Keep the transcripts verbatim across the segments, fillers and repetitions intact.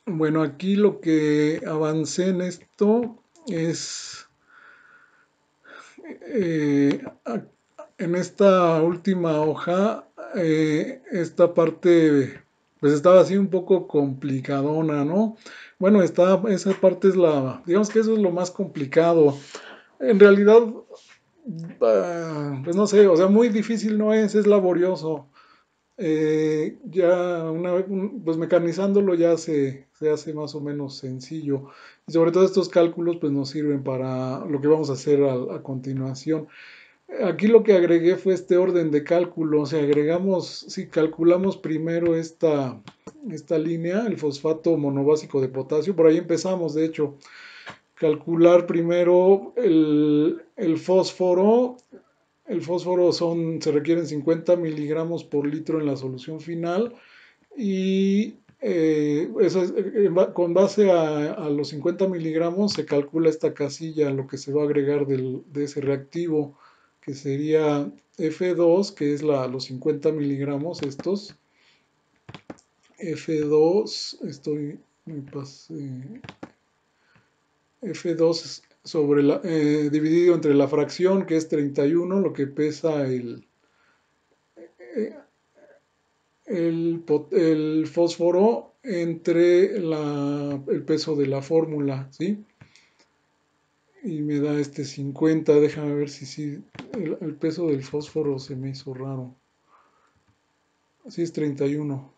Bueno, aquí lo que avancé en esto es eh, a- en esta última hoja, eh, esta parte pues estaba así un poco complicadona, ¿no? Bueno, está, esa parte es la, digamos que eso es lo más complicado. En realidad, ah, pues no sé, o sea, muy difícil no es, es laborioso. Eh, ya una vez, un- pues mecanizándolo ya se, se hace más o menos sencillo. Y sobre todo estos cálculos pues nos sirven para lo que vamos a hacer a, a continuación. Aquí lo que agregué fue este orden de cálculo. O sea, agregamos, si calculamos primero esta, esta línea, el fosfato monobásico de potasio, por ahí empezamos, de hecho, calcular primero el, el fósforo. El fósforo son, se requieren cincuenta miligramos por litro en la solución final y eh, eso es, eh, con base a, a los cincuenta miligramos se calcula esta casilla, lo que se va a agregar del- de ese reactivo, que sería F dos, que es la, los cincuenta miligramos estos. F dos, estoy, me pasé, F dos sobre la, eh, dividido entre la fracción, que es treinta y uno, lo que pesa el, eh, el, el fósforo entre la, el peso de la fórmula, ¿sí? Y me da este cincuenta. Déjame ver si sí, el, el peso del fósforo se me hizo raro. Sí, es treinta y uno.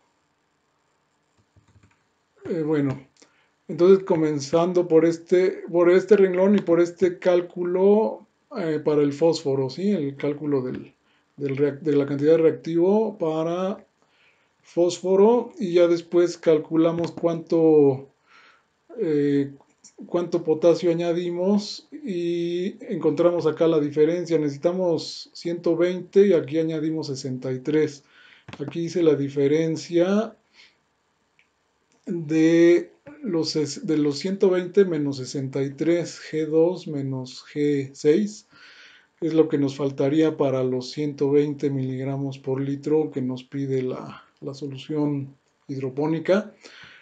Eh, bueno, entonces comenzando por este, por este renglón y por este cálculo eh, para el fósforo, ¿sí? El cálculo del, del reac- de la cantidad de reactivo para fósforo y ya después calculamos cuánto eh, cuánto potasio añadimos y encontramos acá la diferencia. Necesitamos ciento veinte y aquí añadimos sesenta y tres. Aquí hice la diferencia de los, de los ciento veinte menos sesenta y tres, G dos menos G seis. Es lo que nos faltaría para los ciento veinte miligramos por litro que nos pide la, la solución hidropónica.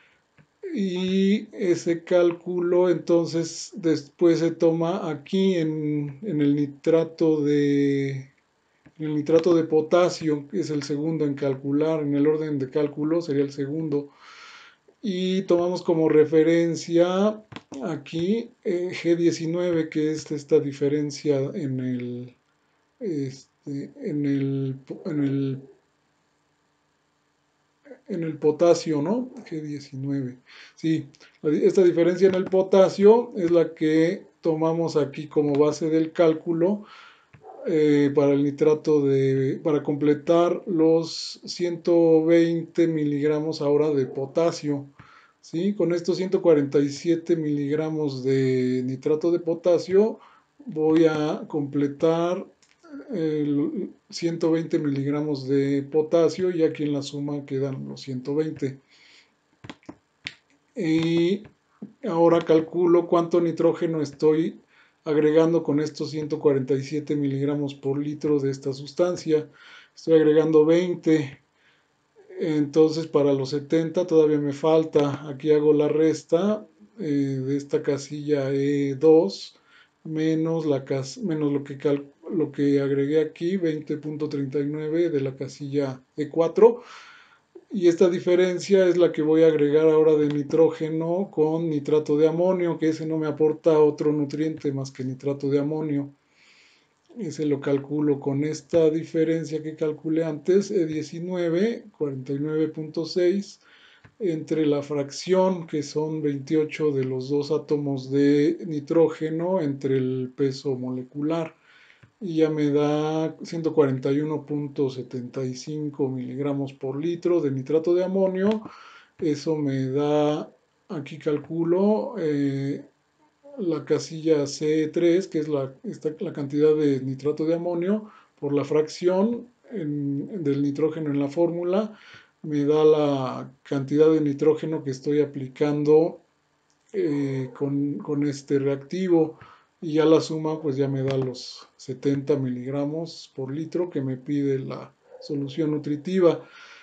Y ese cálculo entonces después se toma aquí en, en el nitrato de en el nitrato de potasio, que es el segundo en calcular, en el orden de cálculo sería el segundo. Y tomamos como referencia aquí eh, G diecinueve, que es esta diferencia en el, este, en el, en el en el potasio, ¿no? G diecinueve. Sí, esta diferencia en el potasio es la que tomamos aquí como base del cálculo eh, para el nitrato de, para completar los ciento veinte miligramos ahora de potasio. ¿Sí? Con estos ciento cuarenta y siete miligramos de nitrato de potasio voy a completar el ciento veinte miligramos de potasio y aquí en la suma quedan los ciento veinte. Y ahora calculo cuánto nitrógeno estoy agregando con estos ciento cuarenta y siete miligramos por litro de esta sustancia. Estoy agregando veinte. Entonces para los setenta todavía me falta. Aquí hago la resta eh, de esta casilla E dos menos, la cas menos lo, que lo que agregué aquí, veinte punto treinta y nueve de la casilla E cuatro. Y esta diferencia es la que voy a agregar ahora de nitrógeno con nitrato de amonio, que ese no me aporta otro nutriente más que nitrato de amonio. Ese lo calculo con esta diferencia que calculé antes, E diecinueve, cuarenta y nueve punto seis, entre la fracción, que son veintiocho de los dos átomos de nitrógeno, entre el peso molecular. Y ya me da ciento cuarenta y uno punto setenta y cinco miligramos por litro de nitrato de amonio. Eso me da, aquí calculo, eh, la casilla C tres, que es la, esta, la cantidad de nitrato de amonio, por la fracción en, del nitrógeno en la fórmula, me da la cantidad de nitrógeno que estoy aplicando eh, con, con, este reactivo. Y ya la suma pues ya me da los setenta miligramos por litro que me pide la solución nutritiva.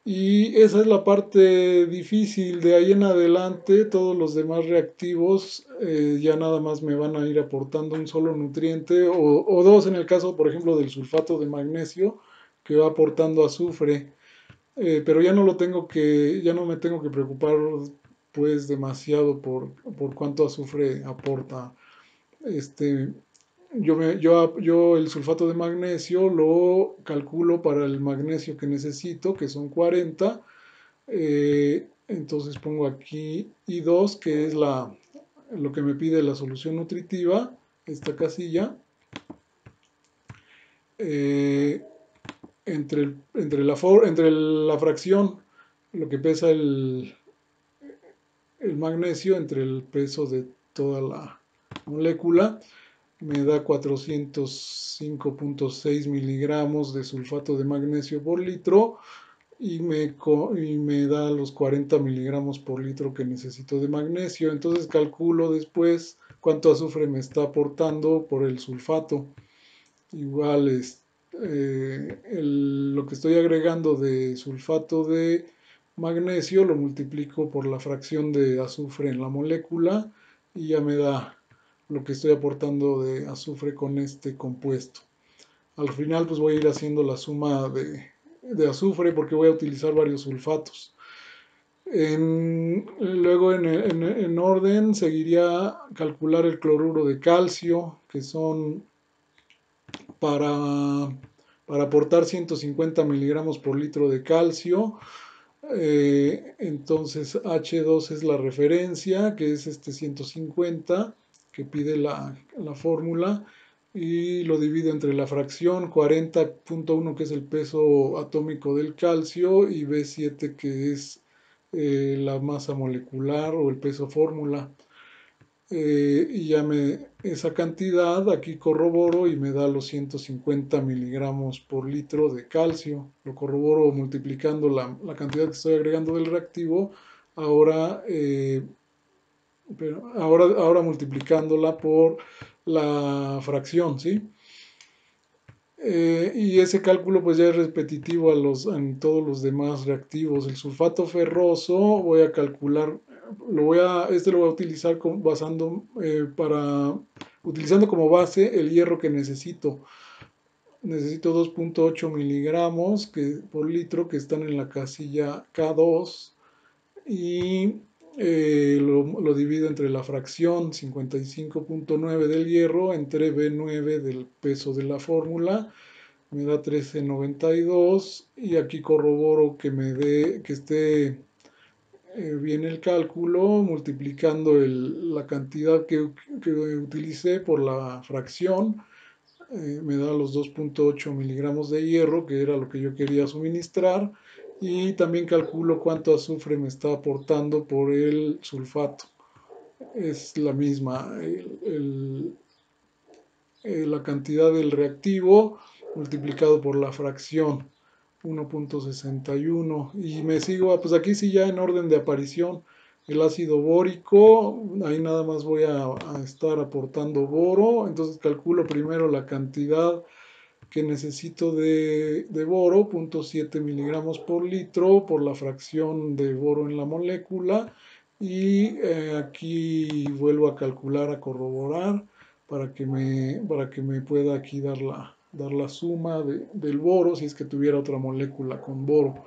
Y esa es la parte difícil. De ahí en adelante, todos los demás reactivos eh, ya nada más me van a ir aportando un solo nutriente o, o dos en el caso, por ejemplo, del sulfato de magnesio, que va aportando azufre. Eh, pero ya no lo tengo que, ya no me tengo que preocupar pues demasiado por, por cuánto azufre aporta. Este, yo, me, yo, yo el sulfato de magnesio lo calculo para el magnesio que necesito, que son cuarenta. Eh, entonces pongo aquí I dos, que es la, lo que me pide la solución nutritiva, esta casilla. Eh, entre, el- entre, la for- entre la fracción, lo que pesa el, el magnesio, entre el peso de toda la molécula, me da cuatrocientos cinco punto seis miligramos de sulfato de magnesio por litro y me, y me da los cuarenta miligramos por litro que necesito de magnesio. Entonces calculo después cuánto azufre me está aportando por el sulfato. Igual es eh, el- lo que estoy agregando de sulfato de magnesio lo multiplico por la fracción de azufre en la molécula y ya me da lo que estoy aportando de azufre con este compuesto. Al final pues voy a ir haciendo la suma de, de azufre porque voy a utilizar varios sulfatos. En- luego en, en- en orden seguiría calcular el cloruro de calcio, que son para, para aportar ciento cincuenta miligramos por litro de calcio. Eh, entonces H dos es la referencia, que es este ciento cincuenta que pide la, la fórmula, y lo divido entre la fracción cuarenta punto uno, que es el peso atómico del calcio, y B siete, que es eh, la masa molecular o el peso fórmula. Eh, y ya me, esa cantidad aquí corroboro y me da los ciento cincuenta miligramos por litro de calcio. Lo corroboro multiplicando la, la cantidad que estoy agregando del reactivo, ahora, eh, pero ahora, ahora multiplicándola por la fracción, ¿sí? Eh, y ese cálculo pues ya es repetitivo a los, en todos los demás reactivos. El sulfato ferroso voy a calcular, lo voy a, este lo voy a utilizar con, basando eh, para, utilizando como base el hierro que necesito. Necesito dos punto ocho miligramos que, por litro, que están en la casilla K dos, y eh, lo, lo divido entre la fracción cincuenta y cinco punto nueve del hierro entre B nueve del peso de la fórmula, me da trece noventa y dos, y aquí corroboro que me dé, que esté eh, bien el cálculo multiplicando el, la cantidad que, que, utilicé por la fracción. Eh, me da los dos punto ocho miligramos de hierro, que era lo que yo quería suministrar, y también calculo cuánto azufre me está aportando por el sulfato. Es la misma, el, el, eh, la cantidad del reactivo multiplicado por la fracción uno punto sesenta y uno, y me sigo, pues aquí sí ya en orden de aparición, el ácido bórico, ahí nada más voy a, a estar aportando boro. Entonces calculo primero la cantidad que necesito de, de boro, cero punto siete miligramos por litro, por la fracción de boro en la molécula, y eh, aquí vuelvo a calcular, a corroborar, para que me, para que me pueda aquí dar la, dar la suma de, del boro, si es que tuviera otra molécula con boro.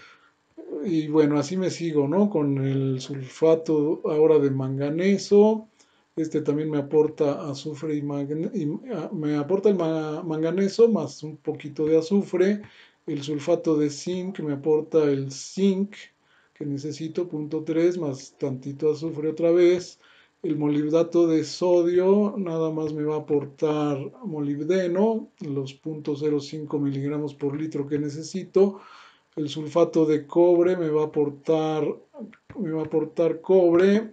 Y bueno, así me sigo, ¿no? Con el sulfato ahora de manganeso. Este también me aporta azufre y, magne- y ah, me aporta el ma- manganeso más un poquito de azufre. El sulfato de zinc me aporta el zinc que necesito, punto tres, más tantito azufre otra vez. El molibdato de sodio nada más me va a aportar molibdeno, los punto cero cinco miligramos por litro que necesito. El sulfato de cobre me va a aportar, me va a aportar cobre.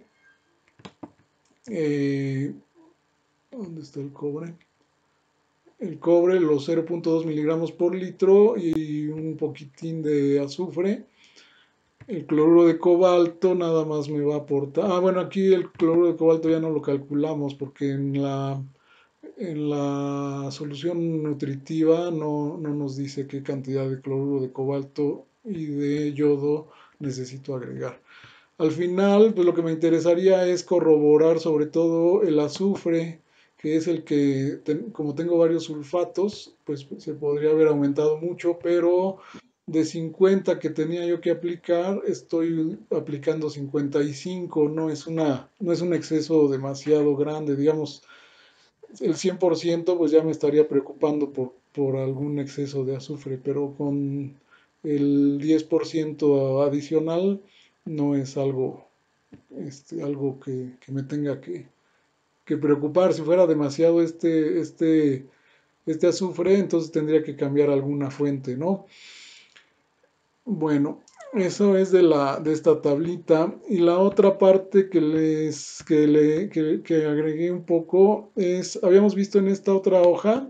Eh, ¿Dónde está el cobre? El cobre, los cero punto dos miligramos por litro y un poquitín de azufre. El cloruro de cobalto nada más me va a aportar. Ah, bueno, aquí el cloruro de cobalto ya no lo calculamos porque en la, en la solución nutritiva no, no nos dice qué cantidad de cloruro de cobalto y de yodo necesito agregar. Al final, pues lo que me interesaría es corroborar sobre todo el azufre, que es el que, ten- como tengo varios sulfatos, pues se podría haber aumentado mucho, pero de cincuenta que tenía yo que aplicar, estoy aplicando cincuenta y cinco. No es una, no es un exceso demasiado grande, digamos, el cien por ciento pues ya me estaría preocupando por, por algún exceso de azufre, pero con el diez por ciento adicional no es algo, este, algo que, que me tenga que, que preocupar. Si fuera demasiado este, este, este azufre, entonces tendría que cambiar alguna fuente, ¿no? Bueno, eso es de la de esta tablita. Y la otra parte que les que le que, que agregué un poco es, habíamos visto en esta otra hoja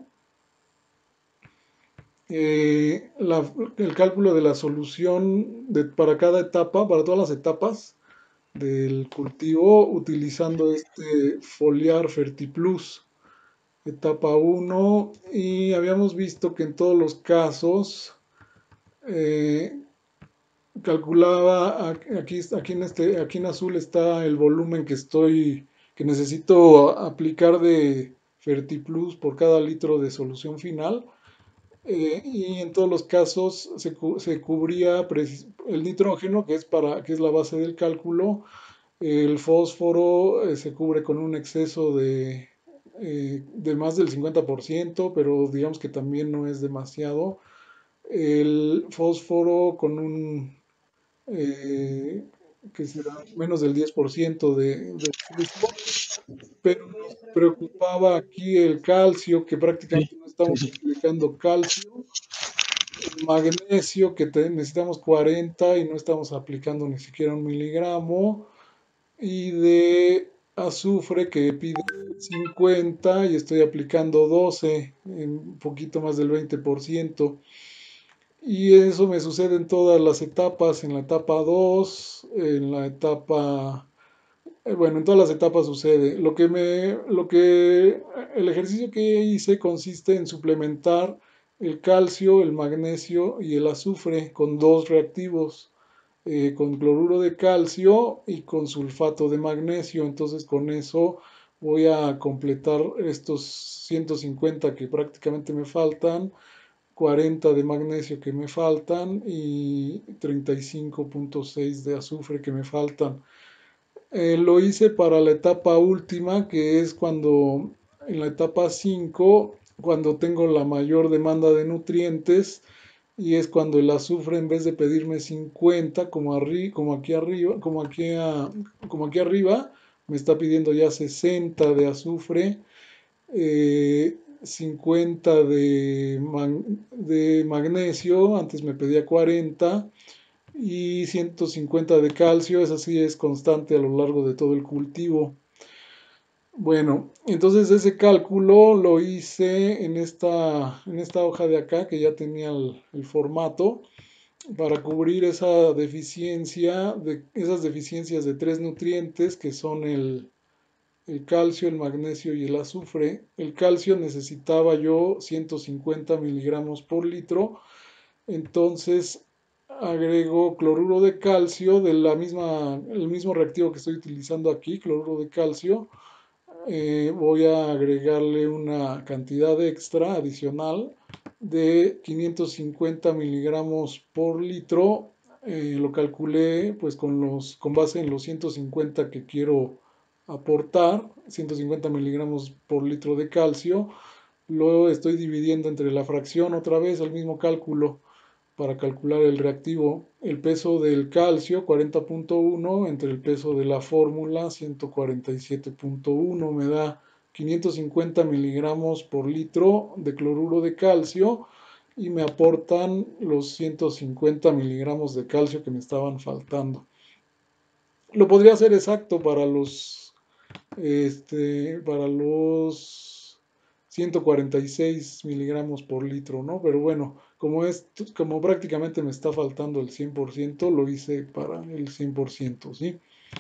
eh, la- el cálculo de la solución de, para cada etapa, para todas las etapas del cultivo, utilizando este foliar Fertiplus, etapa uno. Y habíamos visto que en todos los casos eh, calculaba aquí, aquí en este, aquí en azul está el volumen que estoy, que necesito aplicar de Fertiplus por cada litro de solución final. Eh, y en todos los casos se, cu- se cubría precis- el nitrógeno, que es para, que es la base del cálculo. El fósforo eh, se cubre con un exceso de, eh, de más del cincuenta por ciento, pero digamos que también no es demasiado. El fósforo con un eh, que será menos del diez por ciento de, de uso, pero nos preocupaba aquí el calcio, que Sí, prácticamente no sí, estamos sí. aplicando calcio, el magnesio, que te- necesitamos cuarenta y no estamos aplicando ni siquiera un miligramo, y de azufre, que pide cincuenta y estoy aplicando doce, un poquito más del veinte por ciento. Y eso me sucede en todas las etapas, en la etapa dos, en la etapa, eh, bueno, en todas las etapas sucede. Lo que me, lo que, el ejercicio que hice consiste en suplementar el calcio, el magnesio y el azufre con dos reactivos, eh, con cloruro de calcio y con sulfato de magnesio. Entonces con eso voy a completar estos ciento cincuenta que prácticamente me faltan, cuarenta de magnesio que me faltan y treinta y cinco punto seis de azufre que me faltan. Eh, lo hice para la etapa última, que es cuando, en la etapa cinco, cuando tengo la mayor demanda de nutrientes, y es cuando el azufre, en vez de pedirme cincuenta como, arri como aquí arriba, como aquí, a- como aquí arriba, me está pidiendo ya sesenta de azufre, eh, cincuenta de, man- de magnesio, antes me pedía cuarenta, y ciento cincuenta de calcio. Esa sí es constante a lo largo de todo el cultivo. Bueno, entonces ese cálculo lo hice en esta, en esta hoja de acá, que ya tenía el, el formato, para cubrir esa deficiencia, de, esas deficiencias de tres nutrientes que son el, el calcio, el magnesio y el azufre. El calcio necesitaba yo ciento cincuenta miligramos por litro, entonces agrego cloruro de calcio de la misma, el mismo reactivo que estoy utilizando aquí, cloruro de calcio. Eh, voy a agregarle una cantidad extra adicional de quinientos cincuenta miligramos por litro. Eh, lo calculé pues con los con base en los ciento cincuenta que quiero aportar, ciento cincuenta miligramos por litro de calcio. Luego estoy dividiendo entre la fracción, otra vez el mismo cálculo para calcular el reactivo, el peso del calcio cuarenta punto uno entre el peso de la fórmula ciento cuarenta y siete punto uno, me da quinientos cincuenta miligramos por litro de cloruro de calcio, y me aportan los ciento cincuenta miligramos de calcio que me estaban faltando. Lo podría hacer exacto para los este, para los ciento cuarenta y seis miligramos por litro, ¿no? Pero bueno, como, es, como prácticamente me está faltando el cien por ciento, lo hice para el cien por ciento, ¿sí?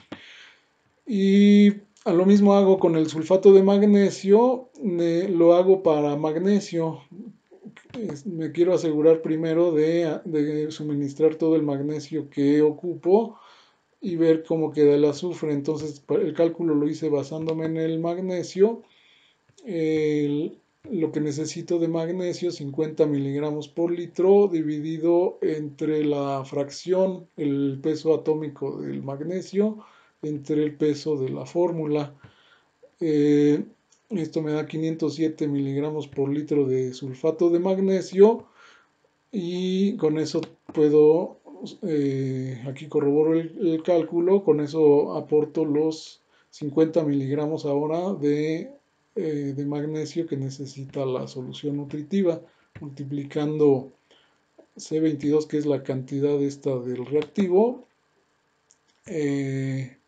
Y a lo mismo hago con el sulfato de magnesio, eh, lo hago para magnesio. es, me quiero asegurar primero de, de suministrar todo el magnesio que ocupo y ver cómo queda el azufre. Entonces el cálculo lo hice basándome en el magnesio. El, lo que necesito de magnesio, cincuenta miligramos por litro, dividido entre la fracción, el peso atómico del magnesio, entre el peso de la fórmula. Eh, Esto me da quinientos siete miligramos por litro de sulfato de magnesio y con eso puedo, eh, aquí corroboro el, el cálculo, con eso aporto los cincuenta miligramos ahora de, eh, de magnesio que necesita la solución nutritiva, multiplicando C veintidós, que es la cantidad esta del reactivo, eh,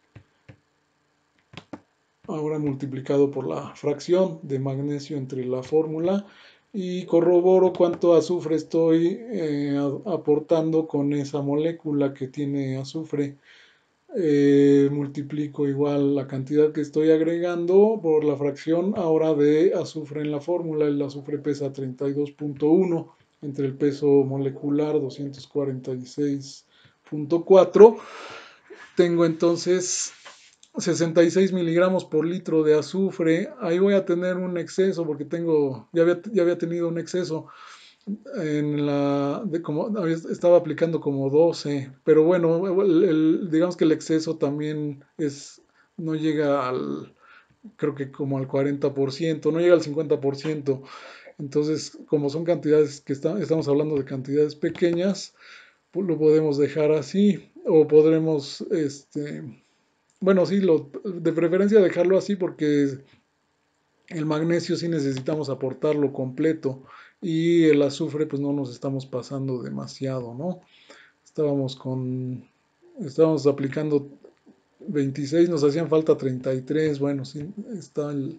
ahora multiplicado por la fracción de magnesio entre la fórmula, y corroboro cuánto azufre estoy eh, aportando con esa molécula que tiene azufre. Eh, multiplico igual la cantidad que estoy agregando por la fracción ahora de azufre en la fórmula. El azufre pesa treinta y dos punto uno entre el peso molecular doscientos cuarenta y seis punto cuatro. Tengo entonces sesenta y seis miligramos por litro de azufre. Ahí voy a tener un exceso porque tengo, ya había, ya había tenido un exceso en la, de como, estaba aplicando como doce, pero bueno, el, el, digamos que el exceso también es, no llega al, creo que como al cuarenta por ciento, no llega al cincuenta por ciento. Entonces, como son cantidades que está, estamos hablando de cantidades pequeñas, pues lo podemos dejar así o podremos, este, bueno, sí, lo, de preferencia dejarlo así porque el magnesio sí necesitamos aportarlo completo y el azufre pues no nos estamos pasando demasiado, ¿no? Estábamos con, estábamos aplicando veintiséis, nos hacían falta treinta y tres, bueno, sí, está el,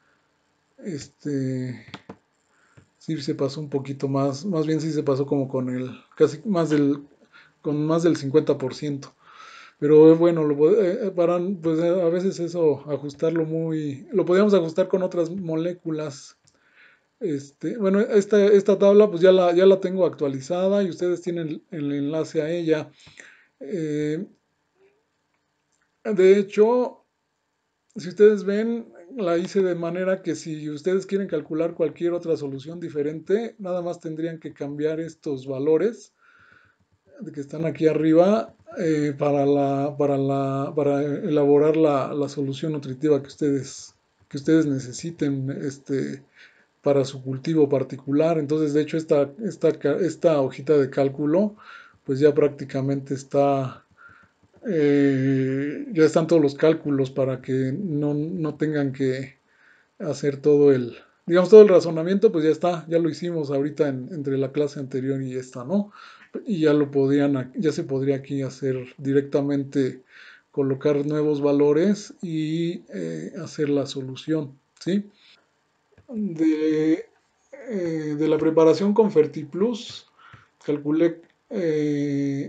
este, sí se pasó un poquito más, más bien sí se pasó como con el, casi más del, con más del cincuenta por ciento. Pero bueno, lo, eh, para, pues a veces eso, ajustarlo muy, lo podíamos ajustar con otras moléculas. Este, bueno, esta, esta tabla pues ya la, ya la tengo actualizada y ustedes tienen el enlace a ella. Eh, de hecho, si ustedes ven, la hice de manera que si ustedes quieren calcular cualquier otra solución diferente, nada más tendrían que cambiar estos valores de que están aquí arriba eh, para, la, para, la, para elaborar la, la solución nutritiva que ustedes, que ustedes necesiten este, para su cultivo particular. Entonces, de hecho, esta, esta, esta hojita de cálculo, pues ya prácticamente está, eh, ya están todos los cálculos para que no, no tengan que hacer todo el, digamos, todo el razonamiento, pues ya está, ya lo hicimos ahorita en, entre la clase anterior y esta, ¿no? Y ya lo podrían, ya se podría aquí hacer directamente, colocar nuevos valores y eh, hacer la solución, ¿sí? De, eh, de la preparación con Fertiplus, calculé eh,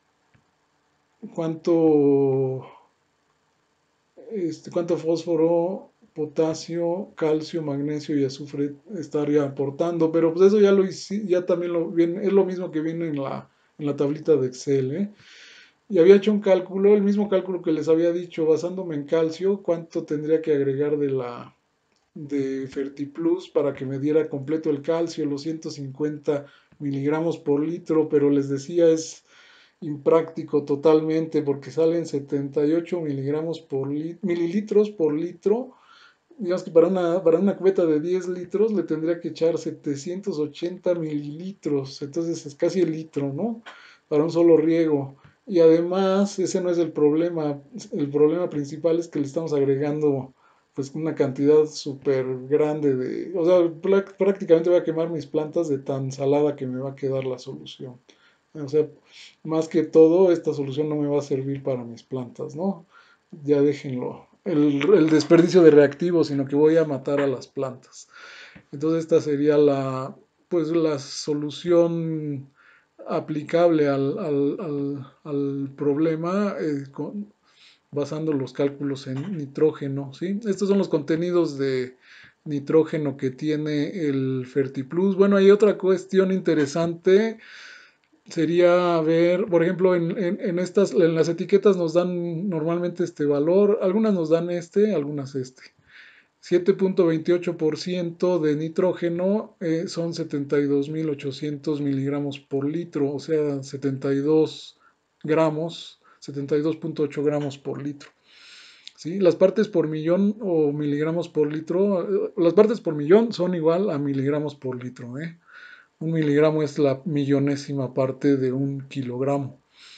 cuánto, este, cuánto fósforo, potasio, calcio, magnesio y azufre estaría aportando, pero pues eso ya lo hice, ya también lo viene, es lo mismo que viene en la, en la tablita de Excel, ¿eh? Y había hecho un cálculo, el mismo cálculo que les había dicho, basándome en calcio, cuánto tendría que agregar de la de Fertiplus para que me diera completo el calcio, los ciento cincuenta miligramos por litro, pero les decía es impráctico totalmente porque salen setenta y ocho miligramos por li mililitros por litro. Digamos que para una, para una cubeta de diez litros le tendría que echar setecientos ochenta mililitros, entonces es casi el litro, ¿no? Para un solo riego. Y además, ese no es el problema. El problema principal es que le estamos agregando pues una cantidad súper grande de... O sea, prácticamente voy a quemar mis plantas de tan salada que me va a quedar la solución. O sea, más que todo, esta solución no me va a servir para mis plantas, ¿no? Ya déjenlo. El, el desperdicio de reactivos, sino que voy a matar a las plantas. Entonces esta sería la, pues la solución aplicable al, al, al, al problema eh, con, basando los cálculos en nitrógeno, ¿sí? Estos son los contenidos de, nitrógeno que tiene el Fertiplus. Bueno, hay otra cuestión interesante, sería ver, por ejemplo, en, en, en estas, en las etiquetas nos dan normalmente este valor, algunas nos dan este, algunas este. siete punto veintiocho por ciento de nitrógeno eh, son setenta y dos mil ochocientos miligramos por litro, o sea, setenta y dos gramos, setenta y dos punto ocho gramos por litro. ¿Sí? Las partes por millón o miligramos por litro, eh, las partes por millón son igual a miligramos por litro. ¿eh? Un miligramo es la millonésima parte de un kilogramo.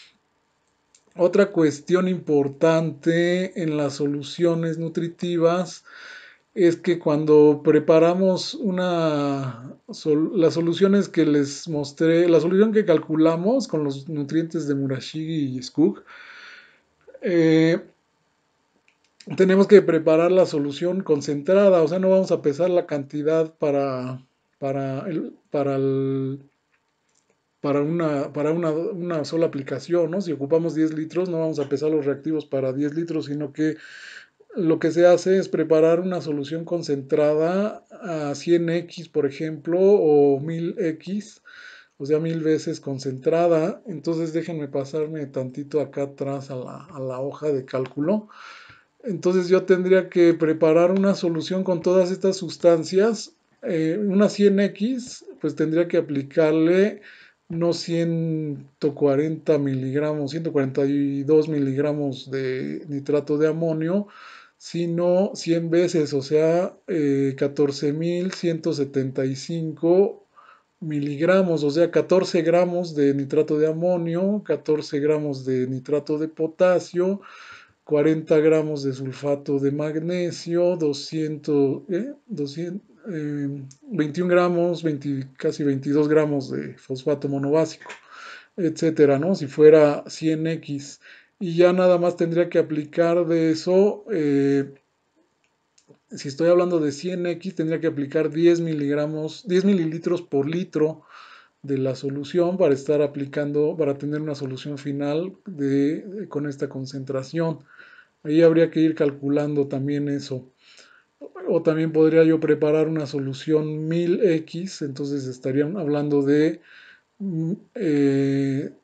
Otra cuestión importante en las soluciones nutritivas es que cuando preparamos una, sol, las soluciones que les mostré, la solución que calculamos con los nutrientes de Murashige y Skug, eh, tenemos que preparar la solución concentrada, o sea, no vamos a pesar la cantidad para, para, el, para, el, para, una, para una, una sola aplicación, ¿no? Si ocupamos diez litros, no vamos a pesar los reactivos para diez litros, sino que lo que se hace es preparar una solución concentrada a cien equis, por ejemplo, o mil equis, o sea, mil veces concentrada. Entonces déjenme pasarme tantito acá atrás a la, a la hoja de cálculo. Entonces yo tendría que preparar una solución con todas estas sustancias, eh, una cien equis, pues tendría que aplicarle no ciento cuarenta miligramos, ciento cuarenta y dos miligramos de nitrato de amonio, sino cien veces, o sea, eh, catorce mil ciento setenta y cinco miligramos, o sea, catorce gramos de nitrato de amonio, catorce gramos de nitrato de potasio, cuarenta gramos de sulfato de magnesio, doscientos, ¿eh? doscientos, eh, veintiún gramos, veinte, casi veintidós gramos de fosfato monobásico, etcétera, ¿no? Si fuera cien equis. Y ya nada más tendría que aplicar de eso, eh, si estoy hablando de cien equis, tendría que aplicar diez miligramos, diez mililitros por litro de la solución para estar aplicando, para tener una solución final de, de, con esta concentración. Ahí habría que ir calculando también eso. O también podría yo preparar una solución mil equis, entonces estarían hablando de eh,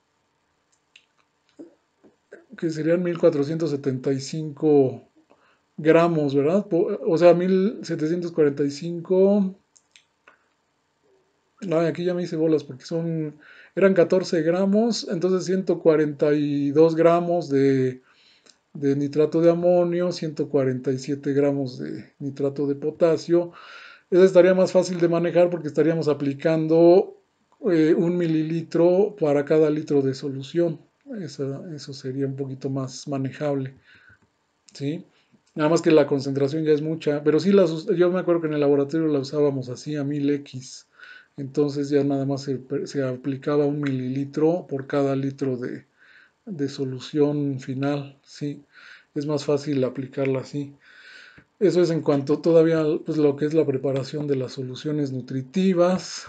que serían mil cuatrocientos setenta y cinco gramos, ¿verdad? O sea, mil setecientos cuarenta y cinco. Ay, aquí ya me hice bolas porque son, eran catorce gramos, entonces ciento cuarenta y dos gramos de, de nitrato de amonio, ciento cuarenta y siete gramos de nitrato de potasio. Esa estaría más fácil de manejar porque estaríamos aplicando eh, un mililitro para cada litro de solución. Eso, eso sería un poquito más manejable, ¿sí? Nada más que la concentración ya es mucha, pero sí, las, yo me acuerdo que en el laboratorio la usábamos así a mil equis, entonces ya nada más se, se aplicaba un mililitro por cada litro de, de solución final, sí, es más fácil aplicarla así. Eso es en cuanto todavía pues, lo que es la preparación de las soluciones nutritivas.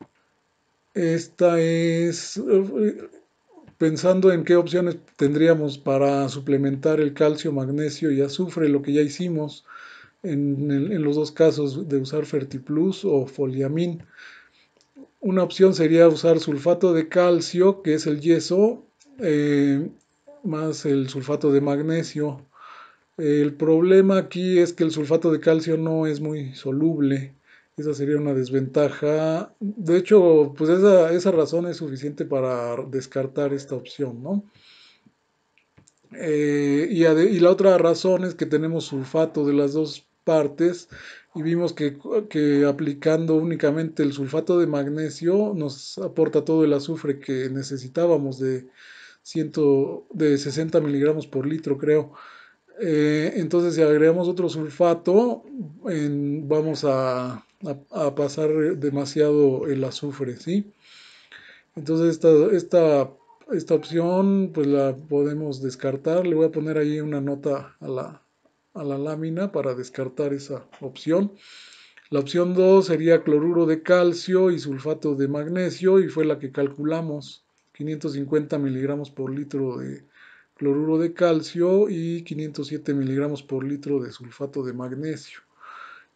Esta es eh, pensando en qué opciones tendríamos para suplementar el calcio, magnesio y azufre, lo que ya hicimos en, el, en los dos casos de usar Fertiplus o Foliamin. Una opción sería usar sulfato de calcio, que es el yeso, eh, más el sulfato de magnesio. El problema aquí es que el sulfato de calcio no es muy soluble. Esa sería una desventaja. De hecho, pues esa, esa razón es suficiente para descartar esta opción, ¿no? Eh, y, y, la otra razón es que tenemos sulfato de las dos partes y vimos que, que, aplicando únicamente el sulfato de magnesio nos aporta todo el azufre que necesitábamos de, cien, de sesenta miligramos por litro, creo. Eh, entonces, si agregamos otro sulfato, en, vamos a, a, a, pasar demasiado el azufre, ¿sí? Entonces, esta, esta, esta opción, pues la podemos descartar. Le voy a poner ahí una nota a la, a la lámina para descartar esa opción. La opción dos sería cloruro de calcio y sulfato de magnesio, y fue la que calculamos, quinientos cincuenta miligramos por litro de cloruro de calcio y quinientos siete miligramos por litro de sulfato de magnesio.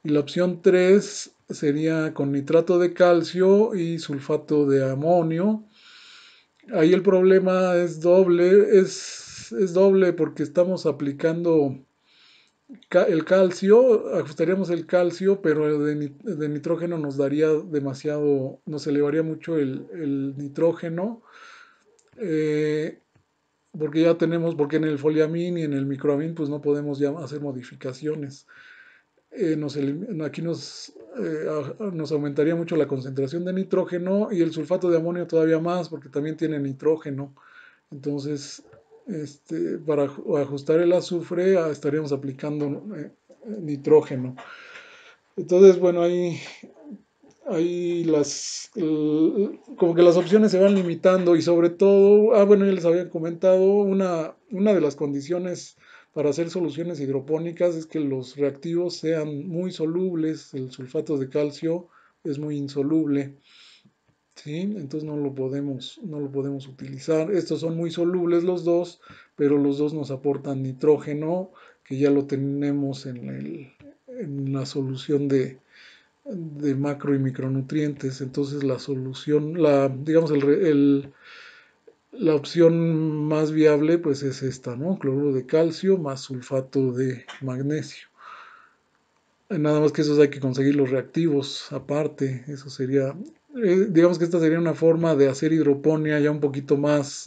Y la opción tres sería con nitrato de calcio y sulfato de amonio. Ahí el problema es doble, es, es doble porque estamos aplicando el calcio, ajustaríamos el calcio, pero de, de nitrógeno nos daría demasiado, nos elevaría mucho el, el nitrógeno, eh, porque ya tenemos, porque en el foliamín y en el microamín pues no podemos ya hacer modificaciones. Eh, nos aquí nos, eh, nos aumentaría mucho la concentración de nitrógeno y el sulfato de amonio todavía más porque también tiene nitrógeno. Entonces, este, para ajustar el azufre ah, estaríamos aplicando eh, nitrógeno. Entonces, bueno, ahí, ahí las, el, como que las opciones se van limitando y sobre todo, ah, bueno, ya les había comentado, una, una de las condiciones para hacer soluciones hidropónicas es que los reactivos sean muy solubles, el sulfato de calcio es muy insoluble. ¿Sí? Entonces no lo podemos, no lo podemos utilizar. Estos son muy solubles los dos, pero los dos nos aportan nitrógeno, que ya lo tenemos en, el, en la solución de, de, macro y micronutrientes. Entonces la solución, la, digamos, el, el, la opción más viable pues es esta, ¿no? Cloruro de calcio más sulfato de magnesio. Nada más que esos hay que conseguir los reactivos aparte. Eso sería, eh, digamos que esta sería una forma de hacer hidroponía ya un poquito más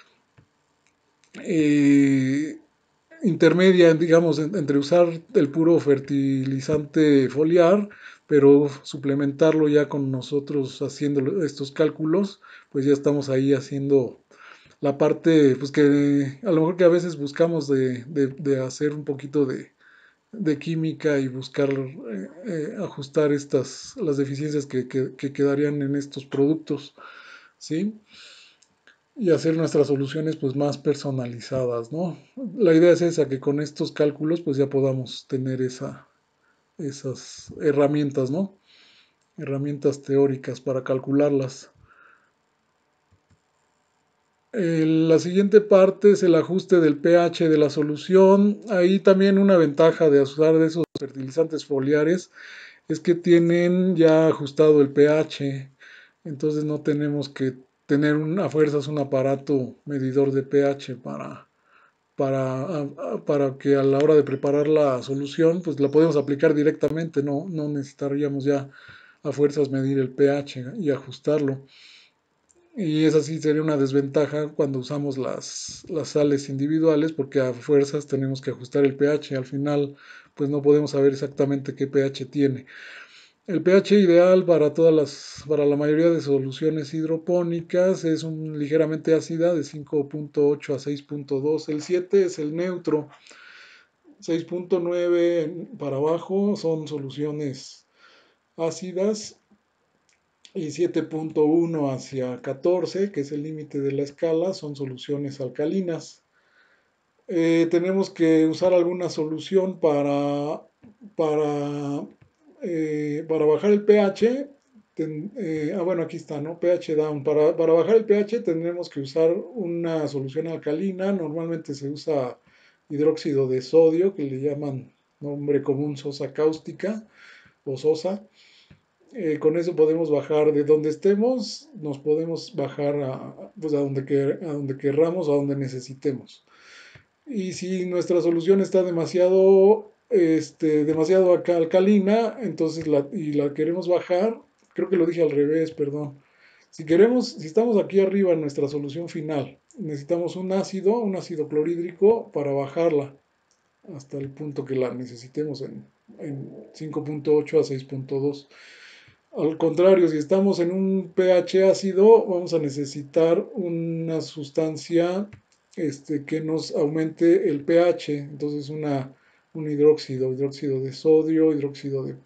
eh, intermedia, digamos, en, entre usar el puro fertilizante foliar, pero suplementarlo ya con nosotros haciendo estos cálculos, pues ya estamos ahí haciendo la parte, pues que a lo mejor que a veces buscamos de, de, de hacer un poquito de, de química y buscar eh, eh, ajustar estas las deficiencias que, que, que, quedarían en estos productos, ¿sí? Y hacer nuestras soluciones pues más personalizadas, ¿no? La idea es esa, que con estos cálculos pues ya podamos tener esa, esas herramientas, ¿no? Herramientas teóricas para calcularlas. Eh, la siguiente parte es el ajuste del pH de la solución. Ahí también una ventaja de usar de esos fertilizantes foliares es que tienen ya ajustado el pH, entonces no tenemos que tener un, a fuerzas un aparato medidor de pH para, para, para que a la hora de preparar la solución, pues la podemos aplicar directamente, no, no necesitaríamos ya a fuerzas medir el pH y ajustarlo. Y esa sí sería una desventaja cuando usamos las, las sales individuales, porque a fuerzas tenemos que ajustar el pH. Al final, pues no podemos saber exactamente qué pH tiene. El pH ideal para todas las, para la mayoría de soluciones hidropónicas es un ligeramente ácida de cinco punto ocho a seis punto dos. El siete es el neutro. seis punto nueve para abajo son soluciones ácidas y siete punto uno hacia catorce, que es el límite de la escala, son soluciones alcalinas. Eh, tenemos que usar alguna solución para, para, eh, para bajar el pH. Ten, eh, ah, bueno, aquí está, ¿no? pH down. Para, para bajar el pH tendremos que usar una solución alcalina. Normalmente se usa hidróxido de sodio, que le llaman nombre común sosa cáustica o sosa. Eh, con eso podemos bajar de donde estemos, nos podemos bajar a, pues a, donde, quer, a donde querramos, a donde necesitemos. Y si nuestra solución está demasiado, este, demasiado alcalina, entonces la, y la queremos bajar, creo que lo dije al revés, perdón. Si queremos, si estamos aquí arriba en nuestra solución final, necesitamos un ácido, un ácido clorhídrico para bajarla hasta el punto que la necesitemos en, en cinco punto ocho a seis punto dos. Al contrario, si estamos en un pH ácido, vamos a necesitar una sustancia este, que nos aumente el pH. Entonces, una, un hidróxido, hidróxido de sodio, hidróxido de,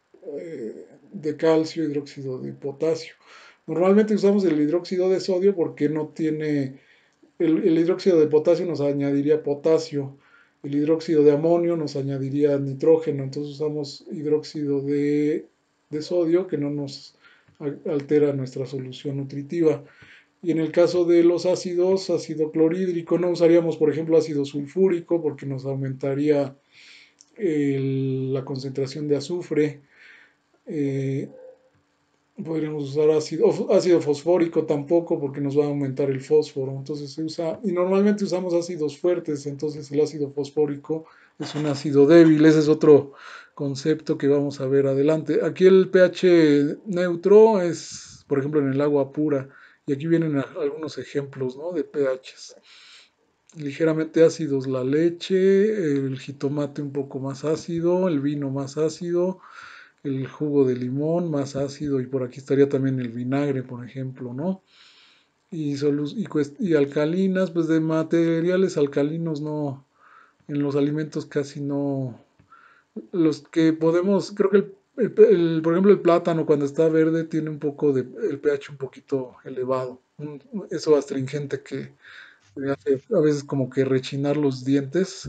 eh, de calcio, hidróxido de potasio. Normalmente usamos el hidróxido de sodio porque no tiene, el, el hidróxido de potasio nos añadiría potasio, el hidróxido de amonio nos añadiría nitrógeno, entonces usamos hidróxido de, de sodio que no nos altera nuestra solución nutritiva. Y en el caso de los ácidos, ácido clorhídrico, no usaríamos, por ejemplo, ácido sulfúrico porque nos aumentaría el- la concentración de azufre. eh, Podríamos usar ácido, ácido fosfórico tampoco porque nos va a aumentar el fósforo. Entonces se usa, y normalmente usamos ácidos fuertes, entonces el ácido fosfórico es un ácido débil. Ese es otro concepto que vamos a ver adelante. Aquí el pH neutro es, por ejemplo, en el agua pura. Y aquí vienen a- algunos ejemplos, ¿no?, de pHs. Ligeramente ácidos la leche, el jitomate un poco más ácido, el vino más ácido, el jugo de limón más ácido, y por aquí estaría también el vinagre, por ejemplo, ¿no? Y, solu- y, cuest- y alcalinas, pues de materiales alcalinos no, en los alimentos casi no. Los que podemos, creo que el, el- el- por ejemplo el plátano cuando está verde tiene un poco de, el pH un poquito elevado, un- eso astringente que me hace a veces como que rechinar los dientes.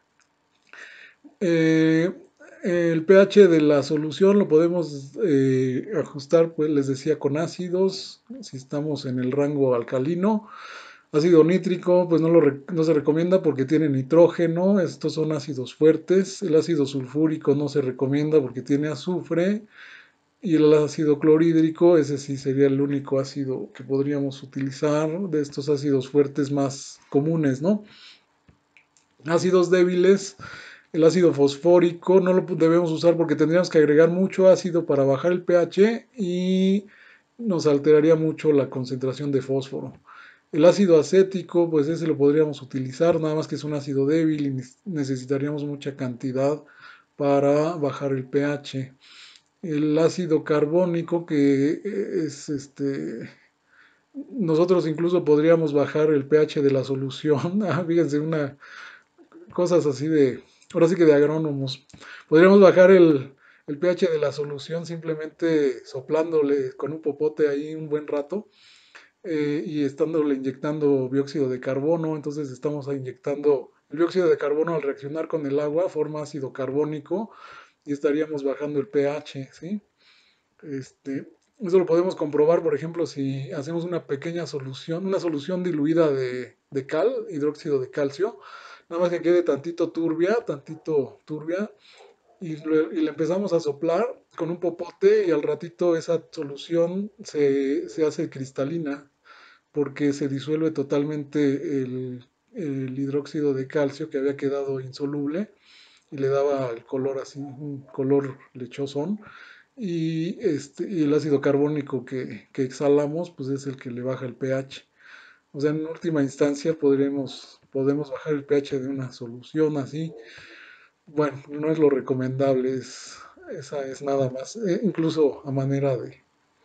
Eh, el pH de la solución lo podemos eh, ajustar, pues les decía, con ácidos, si estamos en el rango alcalino. Ácido nítrico, pues no, lo re- no se recomienda porque tiene nitrógeno, estos son ácidos fuertes. El ácido sulfúrico no se recomienda porque tiene azufre. Y el ácido clorhídrico, ese sí sería el único ácido que podríamos utilizar de estos ácidos fuertes más comunes, ¿no? Ácidos débiles, el ácido fosfórico no lo debemos usar porque tendríamos que agregar mucho ácido para bajar el pH y nos alteraría mucho la concentración de fósforo. El ácido acético, pues ese lo podríamos utilizar, nada más que es un ácido débil y necesitaríamos mucha cantidad para bajar el pH. El ácido carbónico, que es este, nosotros incluso podríamos bajar el pH de la solución. Ah, fíjense, una cosas así de, ahora sí que de agrónomos. Podríamos bajar el, el pH de la solución simplemente soplándole con un popote ahí un buen rato eh, y estándole inyectando dióxido de carbono. Entonces estamos inyectando el dióxido de carbono al reaccionar con el agua, forma ácido carbónico y estaríamos bajando el pH, ¿sí? Este, eso lo podemos comprobar, por ejemplo, si hacemos una pequeña solución, una solución diluida de, de cal, hidróxido de calcio, nada más que quede tantito turbia, tantito turbia, y, le, y le empezamos a soplar con un popote y al ratito esa solución se, se hace cristalina porque se disuelve totalmente el, el hidróxido de calcio que había quedado insoluble y le daba el color así, un color lechosón. Y, este, y el ácido carbónico que, que exhalamos, pues es el que le baja el pH. O sea, en última instancia podremos, podemos bajar el pH de una solución así. Bueno, no es lo recomendable, es, esa es nada más, eh, incluso a manera de,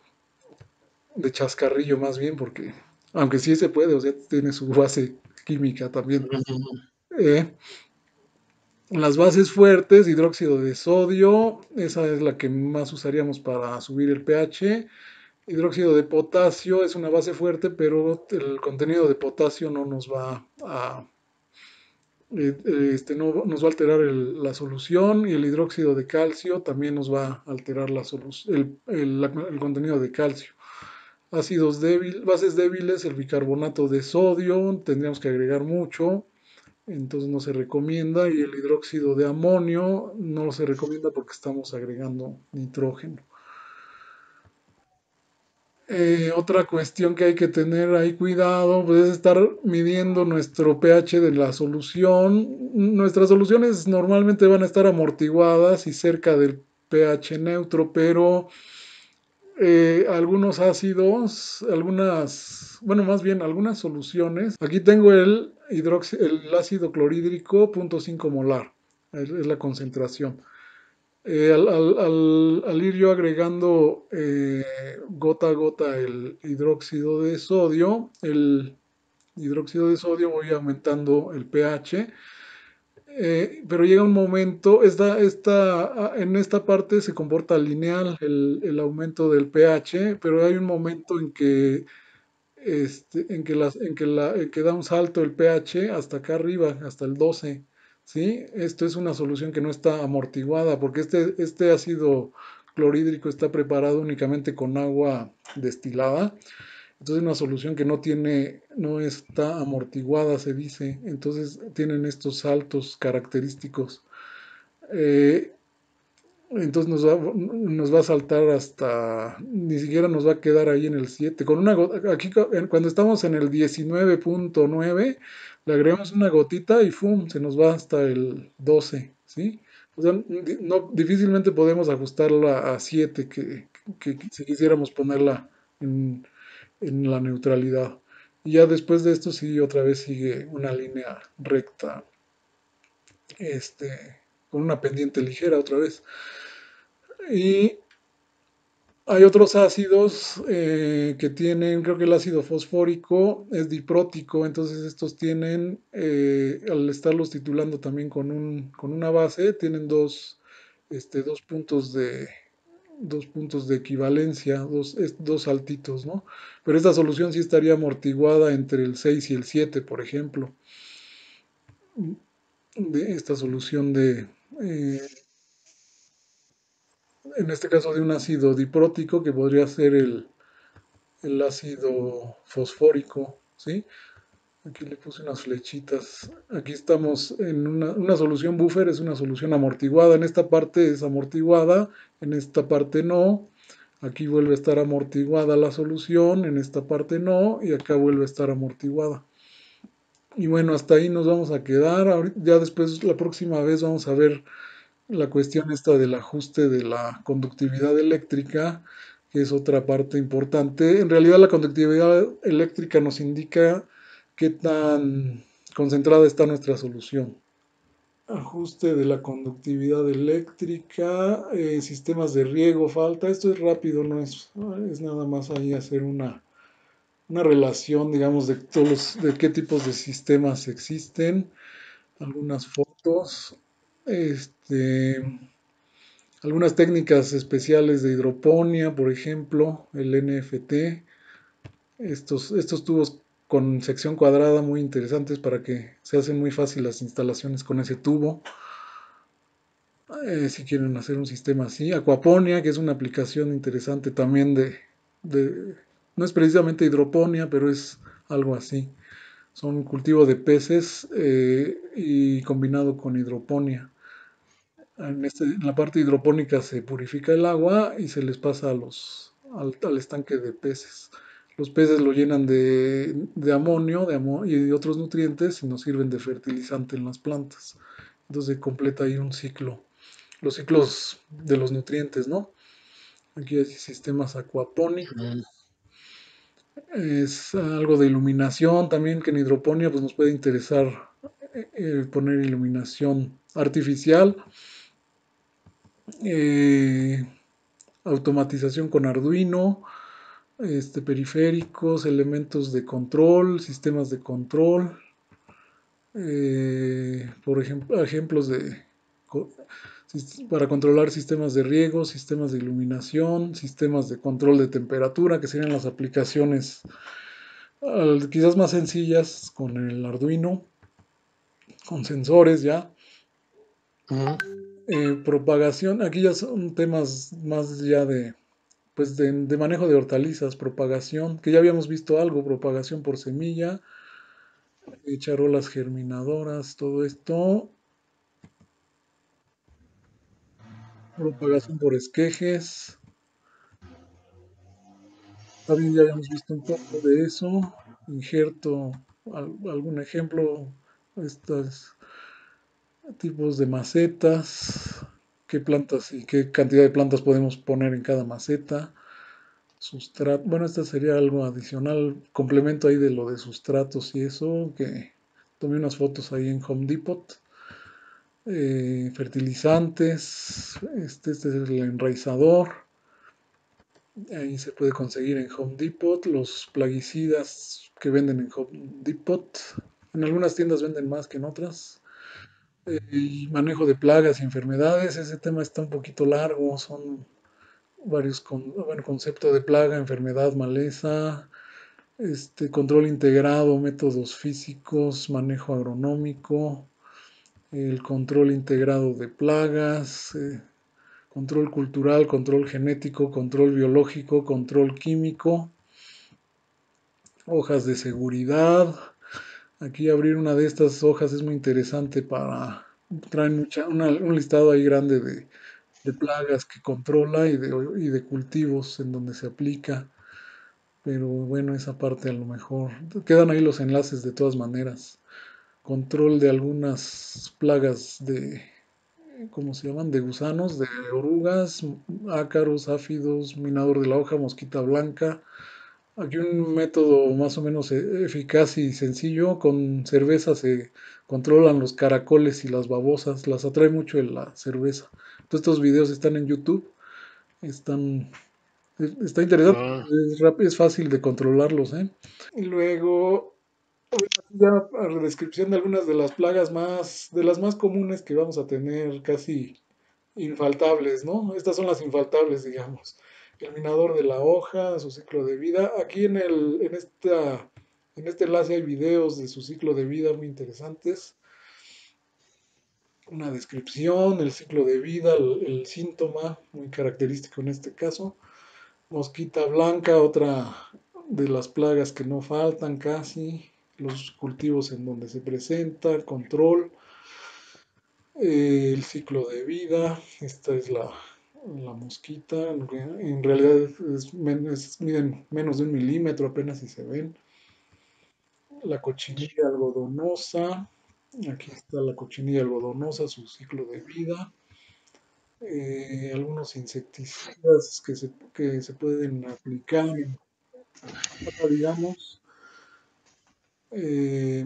de chascarrillo más bien, porque aunque sí se puede, o sea, tiene su base química también. Eh, las bases fuertes, hidróxido de sodio, esa es la que más usaríamos para subir el pH. Hidróxido de potasio es una base fuerte, pero el contenido de potasio no nos va a, eh, eh, este, no, nos va a alterar el- la solución, y el hidróxido de calcio también nos va a alterar la solu- el, el- la- el contenido de calcio. Ácidos débiles, bases débiles, el bicarbonato de sodio, tendríamos que agregar mucho, entonces no se recomienda, y el hidróxido de amonio no se recomienda porque estamos agregando nitrógeno. Eh, otra cuestión que hay que tener ahí cuidado, pues es estar midiendo nuestro pH de la solución. Nuestras soluciones normalmente van a estar amortiguadas y cerca del pH neutro, pero eh, algunos ácidos, algunas, bueno, más bien algunas soluciones. Aquí tengo el, hidroxi- el ácido clorhídrico, cero punto cinco molar, es es la concentración. Eh, al, al- al- al ir yo agregando eh, gota a gota el hidróxido de sodio, el hidróxido de sodio voy aumentando el pH, eh, pero llega un momento, esta, esta, ah, en esta parte se comporta lineal el, el aumento del pH, pero hay un momento en que, este, en que, las, en que, la, en que da un salto el pH hasta acá arriba, hasta el doce. ¿Sí? Esto es una solución que no está amortiguada porque este, este ácido clorhídrico está preparado únicamente con agua destilada. Entonces una solución que no tiene, no está amortiguada, se dice. Entonces tienen estos saltos característicos. Eh, entonces nos va, nos va a saltar hasta, ni siquiera nos va a quedar ahí en el siete. Con una, aquí cuando estamos en el diecinueve punto nueve, le agregamos una gotita y ¡fum! Se nos va hasta el doce, ¿sí? O sea, no, difícilmente podemos ajustarla a siete que, que, que si quisiéramos ponerla en, en la neutralidad. Y ya después de esto sí, otra vez sigue una línea recta, este, con una pendiente ligera otra vez. Y hay otros ácidos eh, que tienen, creo que el ácido fosfórico es diprótico, entonces estos tienen, eh, al estarlos titulando también con, un, con una base, tienen dos, este, dos puntos de, dos puntos de equivalencia, dos, es- dos saltitos, ¿no? Pero esta solución sí estaría amortiguada entre el seis y el siete, por ejemplo, de esta solución de, eh, en este caso de un ácido diprótico que podría ser el, el ácido fosfórico, ¿sí? Aquí le puse unas flechitas. Aquí estamos en una, una solución buffer, es una solución amortiguada. En esta parte es amortiguada, en esta parte no. Aquí vuelve a estar amortiguada la solución, en esta parte no, y acá vuelve a estar amortiguada. Y bueno, hasta ahí nos vamos a quedar. Ahorita- ya después, la próxima vez, vamos a ver la cuestión esta del ajuste de la conductividad eléctrica, que es otra parte importante. En realidad la conductividad eléctrica nos indica qué tan concentrada está nuestra solución. Ajuste de la conductividad eléctrica, eh, sistemas de riego, falta. Esto es rápido, no es, es nada más ahí hacer una, una relación, digamos, de todos los- de qué tipos de sistemas existen. Algunas fotos. Este, Algunas técnicas especiales de hidroponía, por ejemplo, el N F T, estos, estos tubos con sección cuadrada muy interesantes para que se hacen muy fácil las instalaciones con ese tubo. Eh, si quieren hacer un sistema así, Aquaponia, que es una aplicación interesante también de, de, no es precisamente hidroponía, pero es algo así. Son cultivo de peces eh, y combinado con hidroponía. En, este- en la parte hidropónica se purifica el agua y se les pasa a los, al, al estanque de peces. Los peces lo llenan de, de amonio de amo- y de otros nutrientes y nos sirven de fertilizante en las plantas. Entonces se completa ahí un ciclo, los ciclos de los nutrientes, ¿no? Aquí hay sistemas acuapónicos. Es algo de iluminación también, que en hidroponía pues, nos puede interesar eh, eh, poner iluminación artificial. Eh, Automatización con Arduino, este, periféricos, elementos de control, sistemas de control, eh, por ejemplo, ejemplos de para controlar sistemas de riego, sistemas de iluminación, sistemas de control de temperatura, que serían las aplicaciones uh, quizás más sencillas con el Arduino, con sensores ya. Ujú. Eh, propagación, aquí ya son temas más ya de pues de, de manejo de hortalizas, propagación, que ya habíamos visto algo, propagación por semilla, eh, charolas germinadoras, todo esto, propagación por esquejes, también ya habíamos visto un poco de eso, injerto, al- algún ejemplo, estos tipos de macetas, qué plantas y qué cantidad de plantas podemos poner en cada maceta. Sustrato, bueno, este sería algo adicional, complemento ahí de lo de sustratos y eso, que tomé unas fotos ahí en Home Depot. Eh, fertilizantes, este, este es el enraizador, ahí se puede conseguir en Home Depot, los plaguicidas que venden en Home Depot, en algunas tiendas venden más que en otras. Eh, y manejo de plagas y enfermedades, ese tema está un poquito largo, son varios con, bueno, concepto de plaga, enfermedad, maleza, este, control integrado, métodos físicos, manejo agronómico, el control integrado de plagas, eh, control cultural, control genético, control biológico, control químico, hojas de seguridad. Aquí abrir una de estas hojas es muy interesante para traen mucha, una- un listado ahí grande de, de plagas que controla y de, y de cultivos en donde se aplica. Pero bueno, esa parte a lo mejor. Quedan ahí los enlaces de todas maneras. Control de algunas plagas de, ¿cómo se llaman? De gusanos, de orugas, ácaros, áfidos, minador de la hoja, mosquita blanca. Aquí un método más o menos e- eficaz y sencillo. Con cerveza se controlan los caracoles y las babosas. Las atrae mucho en la cerveza. Todos estos videos están en YouTube. Están, es- está interesante. Ah, Es, rap- es fácil de controlarlos, ¿eh? Y luego, ya para la descripción de algunas de las plagas más, de las más comunes que vamos a tener casi infaltables, ¿no? Estas son las infaltables, digamos. El minador de la hoja, su ciclo de vida. Aquí en el, en esta, en este enlace hay videos de su ciclo de vida muy interesantes. Una descripción, el ciclo de vida, el, el síntoma, muy característico en este caso. Mosquita blanca, otra de las plagas que no faltan casi. Los cultivos en donde se presenta, control, eh, el ciclo de vida. Esta es la, la mosquita. En realidad es, men- es- miden menos de un milímetro apenas si se ven. La cochinilla algodonosa. Aquí está la cochinilla algodonosa, su ciclo de vida. Eh, algunos insecticidas que se, que se pueden aplicar en planta, digamos. Eh,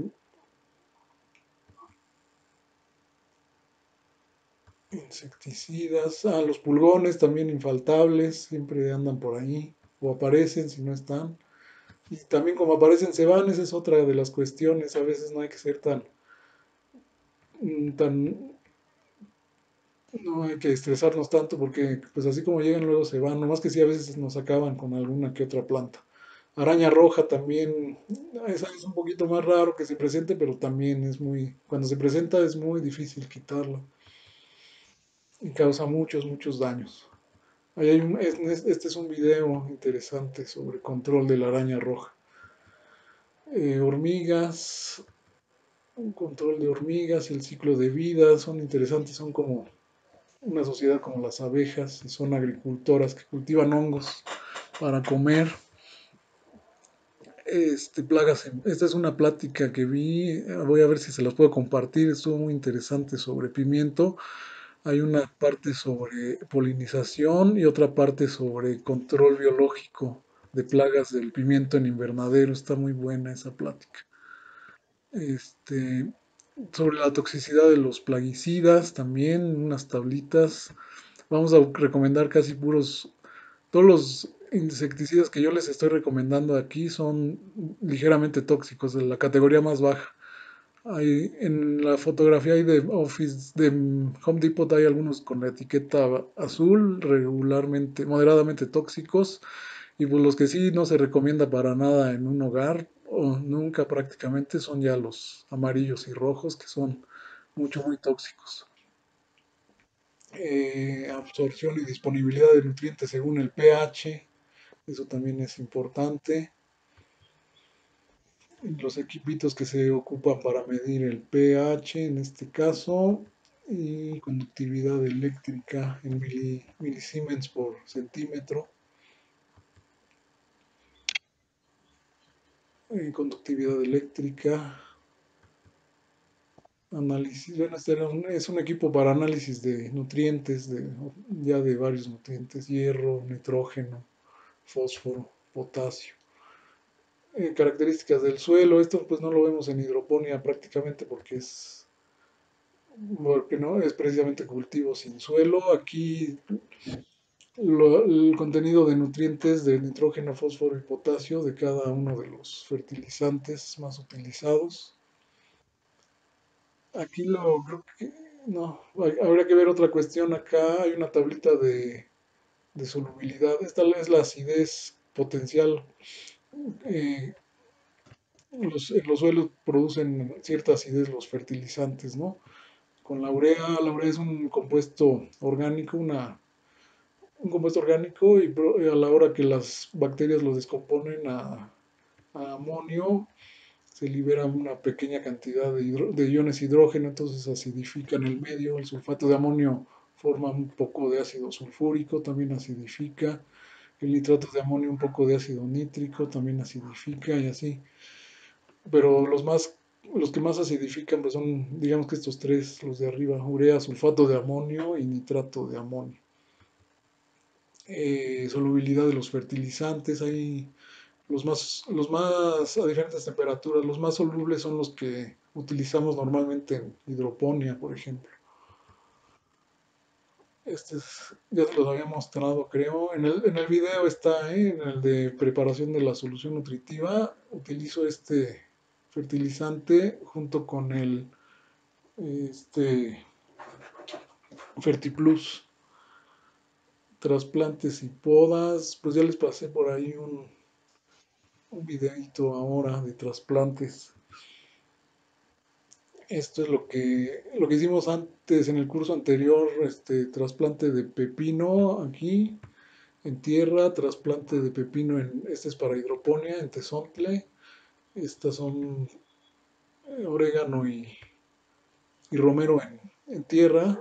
insecticidas. Ah, los pulgones también infaltables, siempre andan por ahí. O aparecen si no están. Y también como aparecen se van, esa es otra de las cuestiones. A veces no hay que ser tan, mm, tan, no hay que estresarnos tanto porque pues así como llegan luego se van. Nomás que sí a veces nos acaban con alguna que otra planta. Araña roja también, esa es un poquito más raro que se presente, pero también es muy, cuando se presenta es muy difícil quitarla y causa muchos, muchos daños. Ahí hay un- es- es- este es un video interesante sobre control de la araña roja. Eh, hormigas, un control de hormigas y el ciclo de vida son interesantes, son como una sociedad como las abejas y son agricultoras que cultivan hongos para comer. Este, plagas, en- esta es una plática que vi, eh, voy a ver si se las puedo compartir, estuvo muy interesante sobre pimiento. Hay una parte sobre polinización y otra parte sobre control biológico de plagas del pimiento en invernadero. Está muy buena esa plática. Este, sobre la toxicidad de los plaguicidas también, unas tablitas. Vamos a recomendar casi puros, todos los insecticidas que yo les estoy recomendando aquí son ligeramente tóxicos, de la categoría más baja. Hay, en la fotografía hay de Office, de Home Depot hay algunos con la etiqueta azul, regularmente, moderadamente tóxicos, y pues los que sí no se recomienda para nada en un hogar, o nunca prácticamente, son ya los amarillos y rojos, que son mucho, muy tóxicos. Eh, absorción y disponibilidad de nutrientes según el pH, eso también es importante. Los equipitos que se ocupan para medir el pH en este caso y conductividad eléctrica en mili- milisiemens por centímetro. Eh, conductividad eléctrica, análisis. Bueno, este era un- es un equipo para análisis de nutrientes, de, ya de varios nutrientes, hierro, nitrógeno, fósforo, potasio. Eh, características del suelo, esto pues no lo vemos en hidroponía prácticamente porque es porque no es precisamente cultivo sin suelo. Aquí lo- el contenido de nutrientes de nitrógeno, fósforo y potasio de cada uno de los fertilizantes más utilizados. Aquí lo creo que no, hay- habría que ver otra cuestión acá. Hay una tablita de, de solubilidad. Esta es la acidez potencial. Eh, los, en los suelos producen cierta acidez los fertilizantes, ¿no? Con la urea, la urea es un compuesto orgánico, una un compuesto orgánico y a la hora que las bacterias lo descomponen a, a amonio, se libera una pequeña cantidad de, hidro- de iones hidrógeno, entonces acidifica en el medio. El sulfato de amonio forma un poco de ácido sulfúrico, también acidifica. El nitrato de amonio un poco de ácido nítrico, también acidifica y así. Pero los más, los que más acidifican pues son, digamos que estos tres, los de arriba, urea, sulfato de amonio y nitrato de amonio. Eh, solubilidad de los fertilizantes, hay los más, los más a diferentes temperaturas, los más solubles son los que utilizamos normalmente en hidroponía, por ejemplo. Este es- ya se los había mostrado, creo. En el, en el video está, ¿eh? En el de preparación de la solución nutritiva. Utilizo este fertilizante junto con el este, Fertiplus. Trasplantes y podas. Pues ya les pasé por ahí un, un videito ahora de trasplantes. Esto es lo que, lo que hicimos antes en el curso anterior, este trasplante de pepino aquí en tierra, trasplante de pepino en, este es para hidroponía, en tezontle, estas son eh, orégano y, y romero en, en tierra,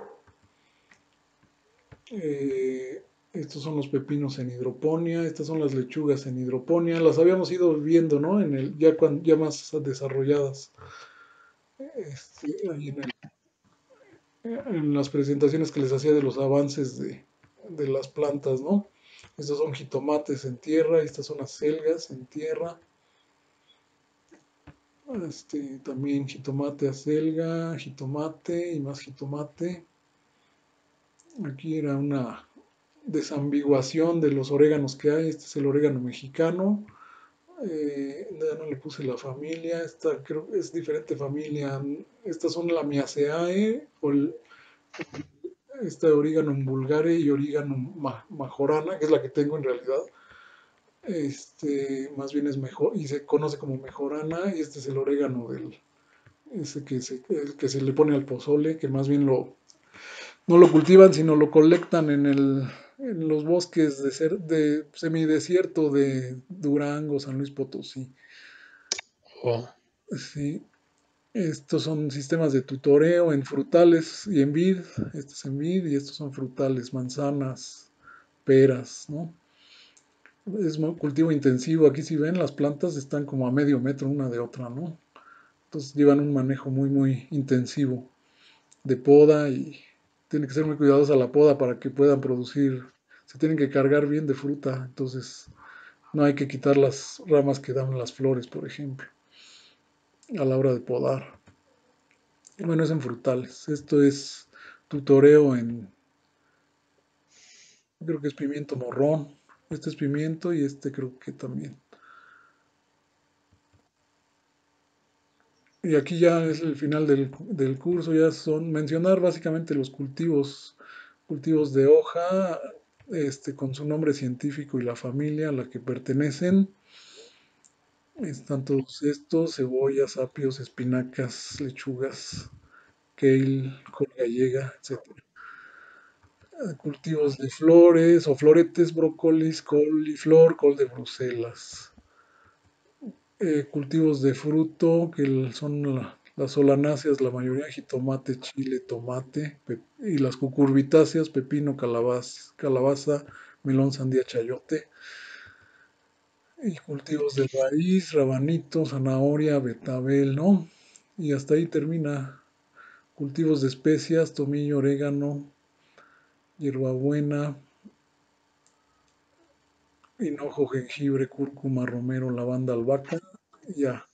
eh, estos son los pepinos en hidroponía, estas son las lechugas en hidroponía, las habíamos ido viendo, ¿no? En el, ya, cuan- ya más desarrolladas, este, ahí en el en las presentaciones que les hacía de los avances de, de las plantas, ¿no? Estos son jitomates en tierra, estas son acelgas en tierra, este, también jitomate, acelga, jitomate y más jitomate. Aquí era una desambiguación de los oréganos que hay. Este es el orégano mexicano. Eh, ya no le puse la familia. Esta creo que es diferente familia. Estas son la Miaceae o el, este orégano vulgare y orégano ma- majorana, que es la que tengo en realidad. Este, más bien es mejor, y se conoce como mejorana, y este es el orégano del, ese que se, el que se le pone al pozole, que más bien lo, no lo cultivan, sino lo colectan en el, en los bosques de, ser, de semidesierto de Durango, San Luis Potosí. Oh, Sí, estos son sistemas de tutoreo en frutales y en vid. Este es en vid y estos son frutales, manzanas, peras, ¿no? Es mo- cultivo intensivo. Aquí si ven, las plantas están como a medio metro una de otra, ¿no? Entonces llevan un manejo muy, muy intensivo de poda y tiene que ser muy cuidadosa la poda para que puedan producir. Se tienen que cargar bien de fruta, entonces no hay que quitar las ramas que dan las flores, por ejemplo, a la hora de podar. Bueno, es en frutales. Esto es tutoreo en, creo que es pimiento morrón. Este es pimiento y este creo que también. Y aquí ya es el final del, del curso, ya son mencionar básicamente los cultivos, cultivos de hoja, este, con su nombre científico y la familia a la que pertenecen. Están todos estos, cebollas, apios, espinacas, lechugas, kale, col gallega, etcétera. Eh, Cultivos de flores o floretes, brócolis, coliflor, col de Bruselas. Eh, cultivos de fruto, que el- son la- las solanáceas, la mayoría, jitomate, chile, tomate, pe- y las cucurbitáceas, pepino, calabaza, calabaza, melón, sandía, chayote. Y cultivos de raíz, rabanito, zanahoria, betabel, ¿no? Y hasta ahí termina. Cultivos de especias, tomillo, orégano, hierbabuena, hinojo, jengibre, cúrcuma, romero, lavanda, albahaca, y ya.